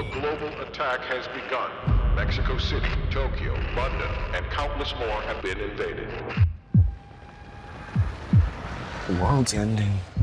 global attack has begun. Mexico City, Tokyo, London, and countless more have been invaded. The world's ending.